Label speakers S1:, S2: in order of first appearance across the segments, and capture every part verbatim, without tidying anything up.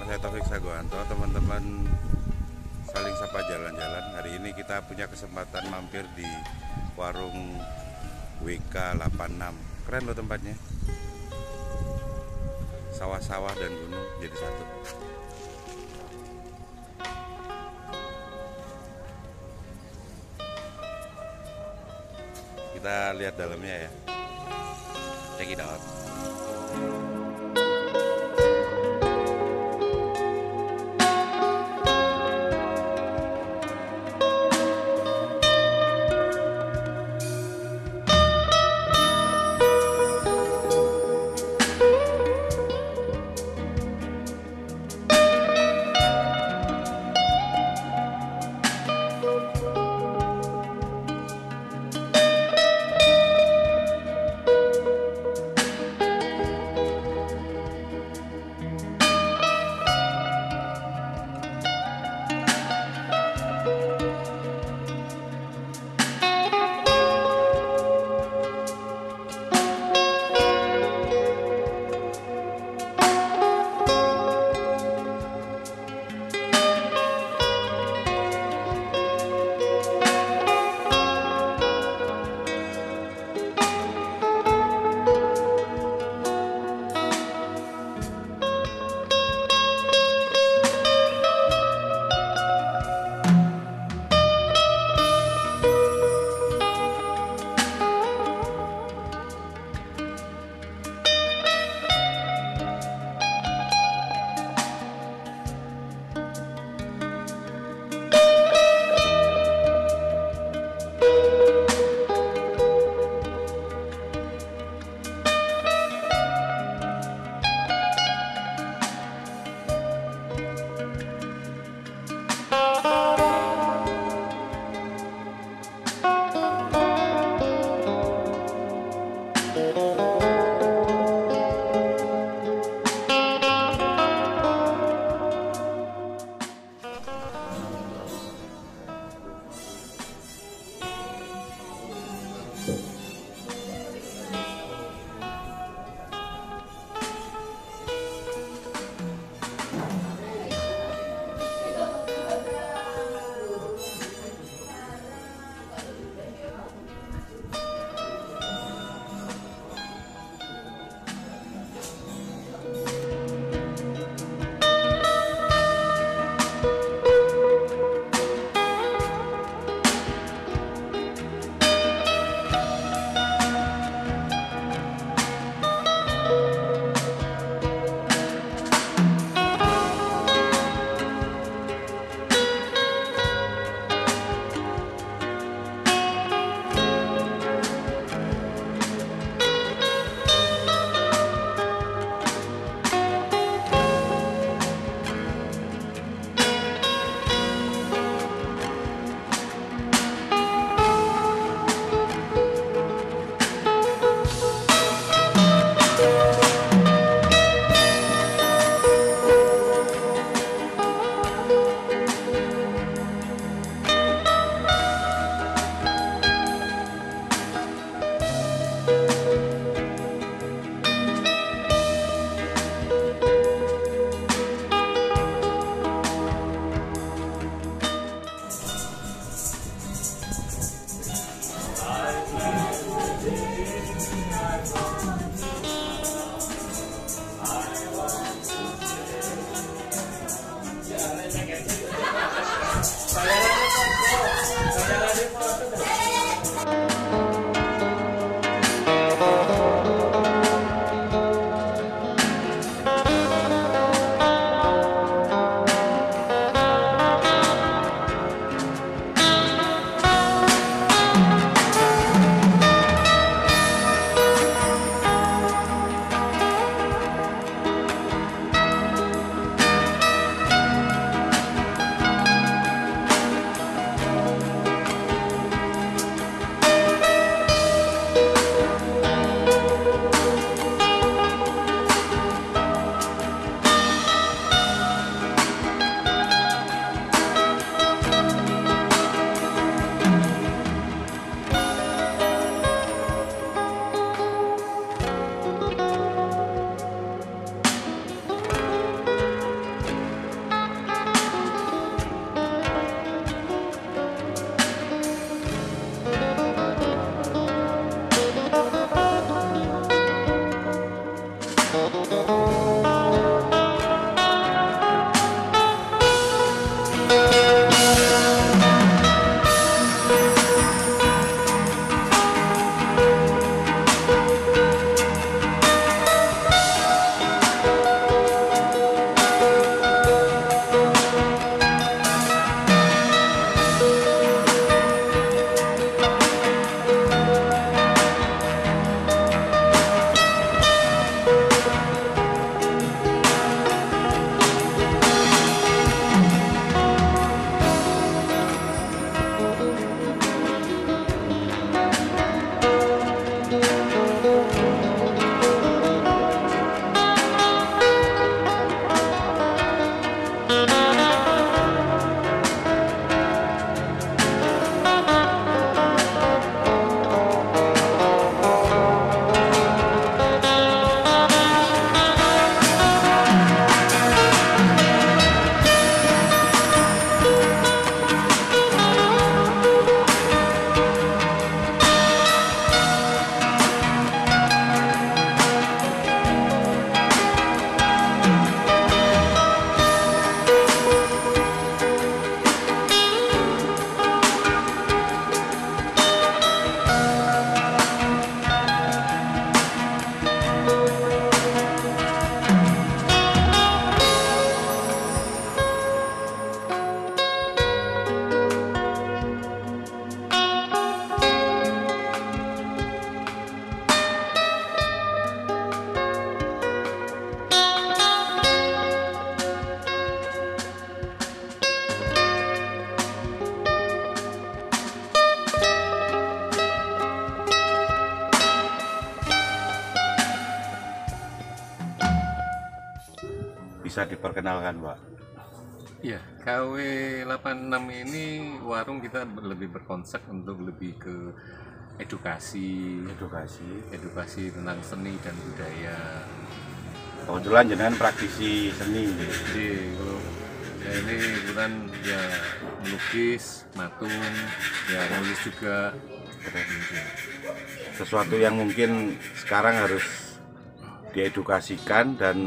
S1: Nama saya Taufik Sagoanto. Teman-teman saling sapa jalan-jalan. Hari ini kita punya kesempatan mampir di warung W K delapan enam. Keren loh tempatnya. Sawah-sawah dan gunung jadi satu. Kita lihat dalamnya ya. Check it out. bisa diperkenalkan, Pak?
S2: Iya, K W delapan enam ini warung kita lebih berkonsep untuk lebih ke edukasi,
S1: Edukasi.
S2: edukasi tentang seni dan budaya.
S1: Kebetulan jenengan praktisi seni.
S2: Jadi kalau ya ini kebetulan ya melukis, matung, ya nulis juga.
S1: Sesuatu yang mungkin sekarang harus diedukasikan dan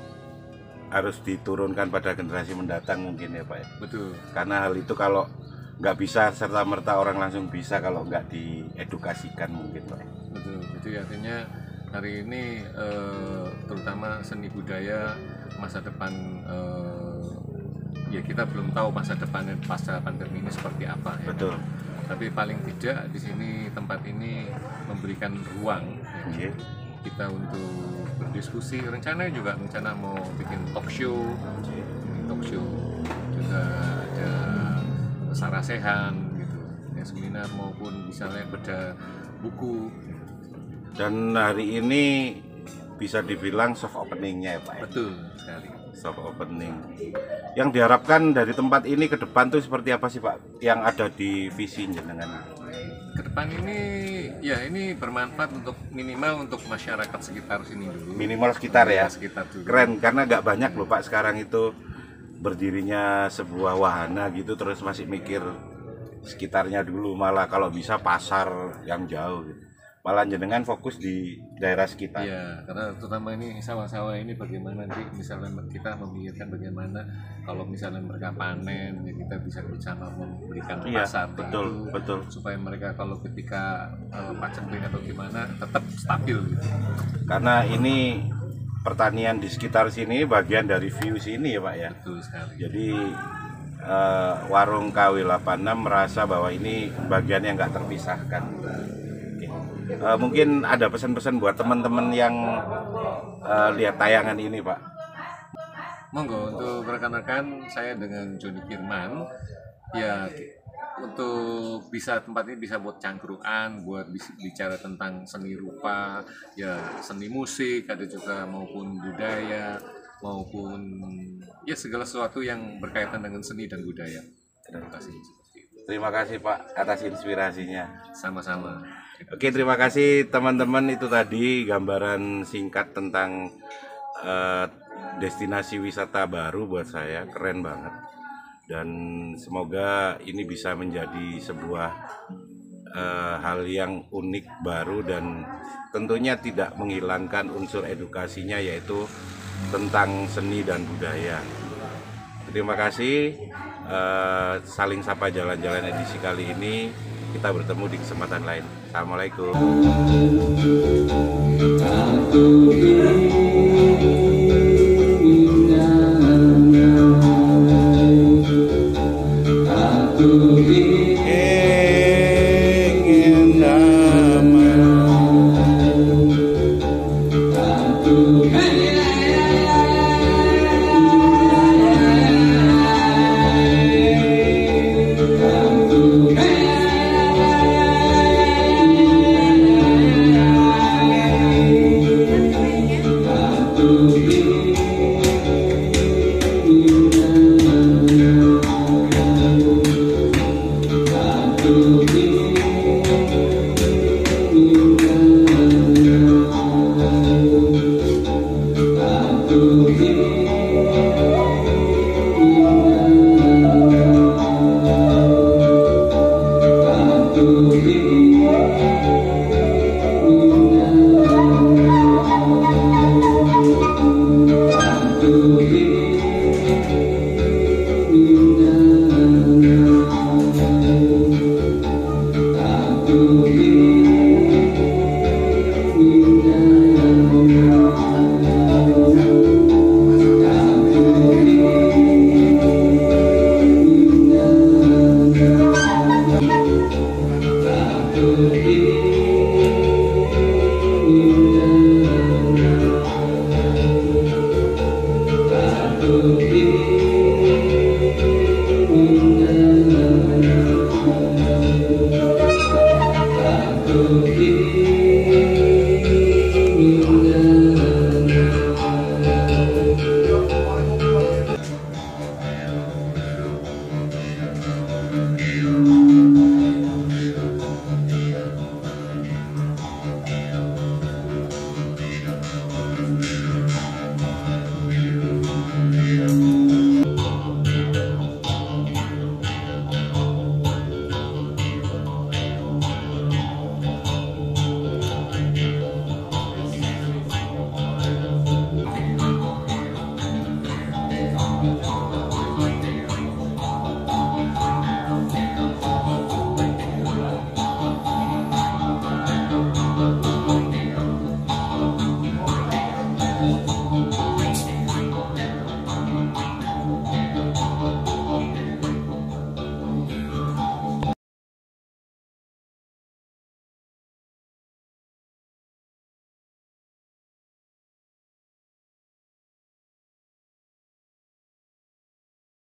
S1: harus diturunkan pada generasi mendatang mungkin ya Pak ya.
S2: Betul.
S1: Karena hal itu kalau nggak bisa serta-merta orang langsung bisa kalau nggak diedukasikan mungkin Pak.
S2: Betul. Jadi artinya hari ini eh, terutama seni budaya masa depan eh, ya kita belum tahu masa depan pasca pandemi ini seperti apa ya.
S1: Betul.
S2: Tapi paling tidak di sini tempat ini memberikan ruang ya,
S1: Iya.
S2: kita untuk berdiskusi. Rencananya juga rencana mau bikin talk show, talk show juga ada sarasehan gitu, ya seminar maupun misalnya beda buku.
S1: Dan hari ini bisa dibilang soft openingnya ya Pak ya?
S2: Betul sekali.
S1: Soft opening. Yang diharapkan dari tempat ini ke depan tuh seperti apa sih Pak? Yang ada di visi jenengan?
S2: Ke depan ini ya ini bermanfaat untuk minimal untuk masyarakat sekitar sini dulu.
S1: Minimal sekitar ya.
S2: Sekitar dulu.
S1: Keren karena nggak banyak loh Pak sekarang itu berdirinya sebuah wahana gitu terus masih mikir sekitarnya dulu, malah kalau bisa pasar yang jauh gitu. Malah jenengan fokus di daerah sekitar.
S2: Iya, karena terutama ini sawah-sawah ini bagaimana nanti misalnya kita memikirkan bagaimana kalau misalnya mereka panen ya kita bisa bersama memberikan
S1: Iya,
S2: pasar
S1: betul,
S2: itu,
S1: betul.
S2: supaya mereka kalau ketika uh, pacembling atau gimana tetap stabil gitu.
S1: Karena ini pertanian di sekitar sini bagian dari view sini ya Pak ya.
S2: Betul sekali.
S1: Jadi eh, warung K W delapan enam merasa bahwa ini bagian yang nggak terpisahkan. Oke. Eh, mungkin ada pesan-pesan buat teman-teman yang eh, lihat tayangan ini Pak.
S2: Monggo untuk rekan-rekan saya dengan Joni Kirman ya untuk bisa tempat ini bisa buat cangkruan, buat bicara tentang seni rupa, ya seni musik, ada juga maupun budaya, maupun ya segala sesuatu yang berkaitan dengan seni dan budaya. Terima kasih.
S1: Terima kasih Pak atas inspirasinya.
S2: Sama-sama.
S1: Oke, terima kasih teman-teman, itu tadi gambaran singkat tentang eh, destinasi wisata baru buat saya, keren banget. Dan semoga ini bisa menjadi sebuah uh, hal yang unik baru dan tentunya tidak menghilangkan unsur edukasinya yaitu tentang seni dan budaya. Terima kasih. Uh, saling sapa jalan-jalan edisi kali ini, kita bertemu di kesempatan lain. Assalamualaikum.